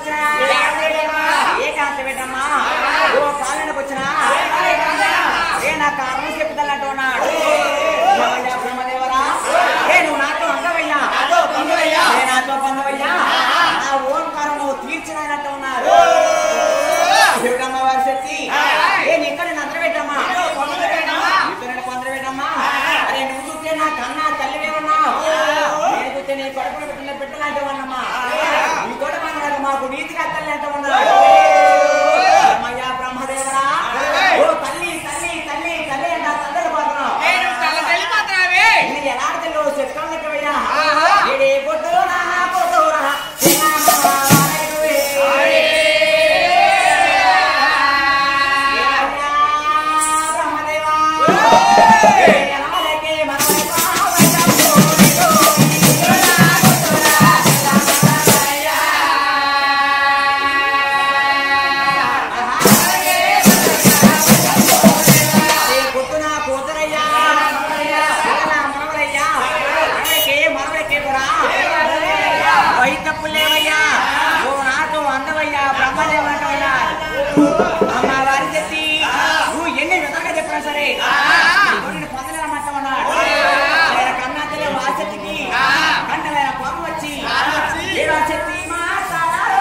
వచ్చినా ఏ కాంత పెట్టమ్మా ఓ పాలనకు వచ్చినా ఏ నా కారణం చెప్తానంటూ ఉన్నాడు బ్రహ్మదేవరా ఏ నువ్వు నాతో అందవయ్యా నాతో పొందవయ్యా నా ఓంకారం నువ్వు తీర్చినట్టు ఉన్నారు శివుడమ్మ వారి శక్తి ఏ నీతో నేను అందర పెట్టమ్మా నీతో నేను పొందర పెట్టమ్మా అరే నువ్వు చూస్తే నా కన్నా తల్లివేమన్నావు నేను చూస్తే నీ కొడుకులు పెట్టిన పెట్టలాంటి ఉన్నమ్మా నీ కూడా మనకు మాకు నీతిగా తల్లి ఎంత ఉన్నాడు అమ్మయ్యా బ్రహ్మదేవరా ఓ తల్లి తల్లి తల్లి తల్లి అంటే తల్లి పోతున్నావు ఎలా తల్లి చెప్తాను లెక్కవయ్యా ఏ కొట్టు నా కొట్టురా అమ్మవారి చెప్పి నువ్వు ఎన్ని విధాలుగా చెప్పినా సరే పొందలేమంటామన్నాడు కన్నా తెలియ ఆ చెట్టుకి కంటమైన కోపం వచ్చి ఏదో చెట్టి మాట్లాడారు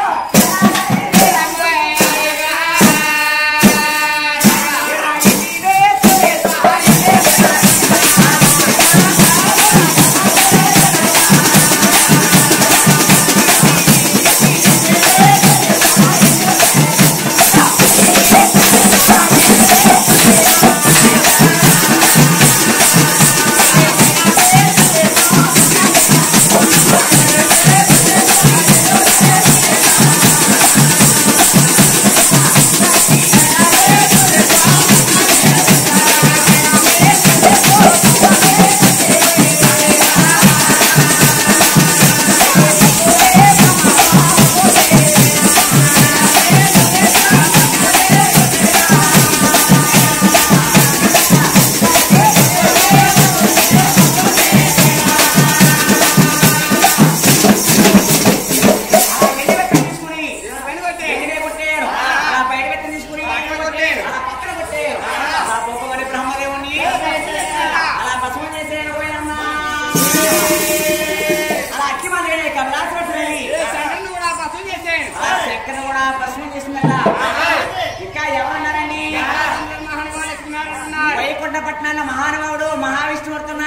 వైకుంఠపట్నాన్న మహానుభావుడు మహావిష్ణుమూర్తి